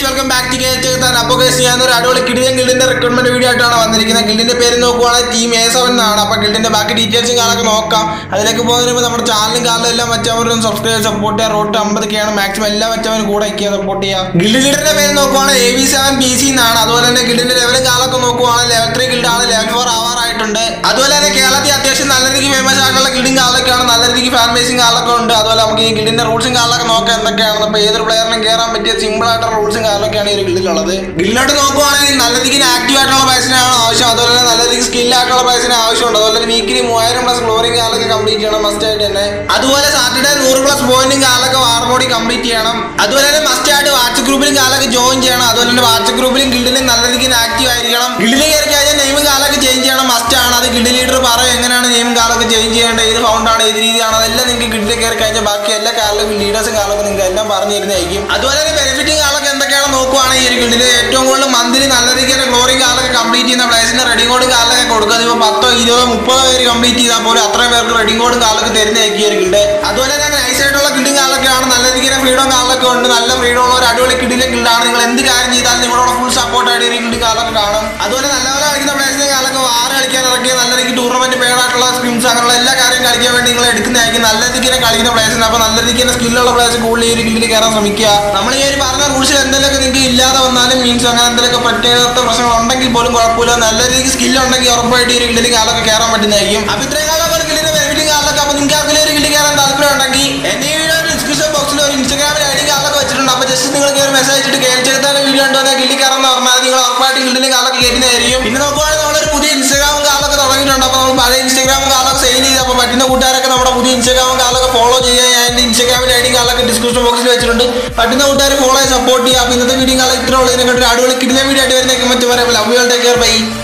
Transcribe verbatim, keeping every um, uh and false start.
Welcome back to കേൾക്കാൻ. അപ്പോൾ ഞാൻ ഒരു അടിപൊളി കിടിലൻ ഗിൽഡിന്റെ റിക്രൂട്ട്മെന്റ് വീഡിയോ ആയിട്ടാണ് വന്നിരിക്കുന്നത്. ഗിൽഡിന്റെ പേര് നോക്കുവാണെങ്കിൽ ടീം എ സെവൻ എന്നാണ്. അപ്പോൾ ഗിൽഡിന്റെ ബാക്കി ഡീറ്റെയിൽസും കാര്യങ്ങളൊക്കെ നോക്കാം. അതിലേക്ക് പോകുന്നതിന് നമ്മുടെ ചാനലും കാലിലും എല്ലാം മറ്റവരും സബ്സ്ക്രൈബ് സപ്പോർട്ട് ചെയ്യുക. റോട്ട് അമ്പതൊക്കെയാണ് മാക്സിമം എല്ലാ മറ്റവരും കൂടെ ഒക്കെ സപ്പോർട്ട് ചെയ്യുക. ഗിൽഡ് ലീഡറിന്റെ പേര് നോക്കുവാണെങ്കിൽ A V seven B C എന്നാണ്. അതുപോലെ തന്നെ ഗിൽഡിന്റെ ലെവലും കാലൊക്കെ നോക്കുവാണെങ്കിൽ ലെവൽ ത്രീ ഗിൽഡാണ്, ലെവൽ ഫോർ ആവാറായിട്ടുണ്ട്. അതുപോലെ തന്നെ കേരളത്തിൽ അത്യാവശ്യം നല്ല രീതിക്ക് ഫേമസ് ആയിട്ടുള്ള ഗിൽഡിംഗ് കാലൊക്കെയാണ്, നല്ല രീതിക്ക് ഫാൻ ബേസിംഗ് കാലൊക്കെ ഉണ്ട്. അതുപോലെ നമുക്ക് ഈ ഗിൽഡിന്റെ റൂൾസും കാലൊക്കെ നോക്കാം എന്തൊക്കെയാണ്. അപ്പോൾ ഏതൊരു പ്ലെയറിനും കയറാൻ പറ്റിയ സിമ്പിൾ ആയിട്ടുള്ള റൂൾസും കാലൊക്കെയാണ് ഈ ഒരു ഗിൽഡിലുള്ളത്. ഗിൽഡിലോട്ട് നോക്കുവാണെങ്കിൽ നല്ല രീതിക്ക് ആക്റ്റീവ് ആയിട്ടുള്ള പൈസനാണ് ആവശ്യം. അതുപോലെ തന്നെ നല്ല രീതിക്ക് സ്കില്ലായിട്ടുള്ള പൈസന് ആവശ്യമുണ്ട്. അതുപോലെ തന്നെ വീക്കിലി മൂവായിരം പ്ലസ് ഫ്ലോറിംഗ് കാലൊക്കെ കംപ്ലീറ്റ് ചെയ്യണം മസ്റ്റ് ആയിട്ട് തന്നെ. അതുപോലെ സാറ്റർഡേ നൂറ് പ്ലസ് പോയിന്റും കാലൊക്കെ വാർമോടി കംപ്ലീറ്റ് ചെയ്യണം. അതുപോലെ തന്നെ മസ്റ്റ് ആയിട്ട് വാട്സ്ആപ്പ് ഗ്രൂപ്പിലും കാലൊക്കെ ജോയിൻ ചെയ്യണം. അതുപോലെ തന്നെ വാട്സ്ആപ്പ് ഗ്രൂപ്പിലും ഗിൽഡിലും നല്ല രീതിക്ക് ആക്റ്റീവ് ആയിരിക്കണം. ഗിൽഡിൽ കയറി കഴിഞ്ഞാൽ നെയിമും കാലൊക്കെ ചേഞ്ച് ചെയ്യണം മസ്റ്റ് ആണ്. അത് ഗിൽഡ് ലീഡർ പറയും എങ്ങനെയാണ് നെയിമും കാലൊക്കെ ചേഞ്ച് ചെയ്യേണ്ടത്, ഏത് ഫൗണ്ടാണ് ഏത് രീതിയാണ്, അതെല്ലാം നിങ്ങൾക്ക് ഗിൽഡിൽ കയറി കഴിഞ്ഞാൽ ബാക്കി എല്ലാ കാലവും ലീഡേഴ്സും കാലൊക്കെ നിങ്ങൾക്ക് എല്ലാം പറഞ്ഞു തരുന്നതായിരിക്കും. അതുപോലെ തന്നെ ബെനിഫിറ്റും കാലൊക്കെ എന്തൊക്കെയാണ് നോക്കുവാണെങ്കിൽ ഈ ഒരു ഗിൽഡിൽ ഏറ്റവും കൂടുതൽ മന്ത്ലി നല്ല രീതിക്ക് ഗ്ലോറിംഗ് കാലൊക്കെ കംപ്ലീറ്റ് ചെയ്യുന്ന പ്ലേസിന് റെഡിങ് കോഡും കാലൊക്കെ കൊടുക്കുന്നത്. ഇപ്പോൾ പത്തോ ഇരുപതോ മുപ്പതോ പേര് കംപ്ലീറ്റ് ചെയ്താൽ പോലും അത്രയും പേർക്ക് റെഡിങ് കോഡും കാലൊക്കെ തരുന്നതായിരിക്കും ഈ ഒരു ഗിൽഡ്. അതുപോലെ തന്നെ നൈസ് ആയിട്ടുള്ള ഗിൽഡിംഗ് കാലൊക്കെയാണ്, നല്ല രീതിക്ക് ഫ്രീഡം കാലൊക്കെ ഉണ്ട്. നല്ല ഫ്രീഡം ഉള്ള ഒരു അടിപൊളി ഗിൽഡിലെ ഗിൽഡാണ്. നിങ്ങൾ എന്ത് കാര്യം ചെയ്താലും നിങ്ങളോട് ഫുൾ സപ്പോർട്ടായിട്ട് ഈ ഗിൽഡിംഗ് കാലൊക്കെ കാണും. അതുപോലെ നല്ല പോലെ കളിക്കുന്ന പ്ലേസിനെ കാലൊക്കെ വാറ് കളിക്കാൻ ഇറക്കിയ നല്ല രീതിക്ക് ടൂർണമെന്റ് പേടായിട്ടുള്ള സ്പിൻസ് അങ്ങനെയുള്ള എല്ലാ കാര്യം കളിക്കാൻ വേണ്ടി നിങ്ങൾ എടുക്കുന്നതായിരിക്കും. നല്ല രീതിക്ക് കളിക്കുന്ന പ്ലേസിന് അപ്പോൾ നല്ല രീതിക്ക് സ്കില്ലുള്ള പ്ലേസ് കൂടുതൽ ഈ ഒരു ഗിൽഡിൽ കയറാൻ ശ്രമിക്കുക. നമ്മൾ ഈ ഒരു പറഞ്ഞ റൂൾസിൽ എന്തെങ്കിലുമൊക്കെ നിങ്ങൾക്ക് ഇല്ലാതെ വന്നാലും മീൻസ് അങ്ങനെ എന്തെങ്കിലുമൊക്കെ പറ്റാത്ത പ്രശ്നങ്ങൾ ഉണ്ടെങ്കിൽ പോലും കുഴപ്പമില്ല. നല്ല രീതിക്ക് സ്കില്ല് ഉണ്ടെങ്കിൽ ഉറപ്പായിട്ട് ഈ ഒരു ഗിൽഡിൽ കാലൊക്കെ കയറാൻ പറ്റുന്നതായിരിക്കും. അപ്പോൾ ഇത്രയും കാലം ഒരു ഗിൽഡിന്റെ ബെനിഫിറ്റും കാലൊക്കെ. അപ്പോൾ നിങ്ങൾക്ക് അങ്ങനെ ഒരു ഗിൽഡിൽ കയറാൻ താല്പര്യം ഉണ്ടെങ്കിൽ എന്റെ ഈ വീഡിയോ ഡിസ്ക്രിപ്ഷൻ ബോക്സിൽ ഒരു ഇൻസ്റ്റാഗ്രാമിൽ ഐ ഡി കാലൊക്കെ വെച്ചിട്ടുണ്ട്. അപ്പോൾ ജസ്റ്റ് നിങ്ങൾക്ക് ഒരു മെസ്സേജ് അയച്ചിട്ട് കേൾച്ചെടുത്താൽ വീഡിയോ ഉണ്ടോ ഗിൽഡിൽ കയറാന്ന് പറഞ്ഞാൽ നിങ്ങൾ ഉറപ്പായിട്ട് ഗിൽഡിൽ കാലൊക്കെ കയറ്റുന്നതായിരിക്കും. പിന്നെ നോക്കുവാണെങ്കിൽ നമ്മളൊരു പുതിയ ഇൻസ്റ്റാഗ്രാമും കാലൊക്കെ തുടങ്ങിയിട്ടുണ്ട്. അപ്പോൾ നമ്മൾ പഴയ ഇൻസ്റ്റാഗ്രാമും കാലൊക്കെ സെയിൽ ചെയ്ത് അപ്പോൾ പറ്റുന്ന കൂട്ടുകാരൊക്കെ നമ്മുടെ പുതിയ ഇൻസ്റ്റാഗ്രാമും കാലൊക്കെ ഫോളോ ചെയ്യുക. ഞാൻ എൻ്റെ ഇൻസ്റ്റാഗ്രാമിൽ ഐ ഡി കാലൊക്കെ ഡിസ്ക്രിപ്ഷൻ ബോക്സിൽ വെച്ചിട്ടുണ്ട്. പറ്റുന്ന കൂട്ടുകാർ ഫോളോ ചെയ്ത് സപ്പോർട്ട് ചെയ്യുക. അപ്പോൾ ഇന്നത്തെ വീഡിയോ കാലം ഇത്ര ഉള്ളതിനെ കണ്ടിട്ട് അടിപൊളി കിട്ടുന്ന വീഡിയോ ആയിട്ട് വരുന്നേക്കും. മറ്റു പറയാം love you all, take care, by.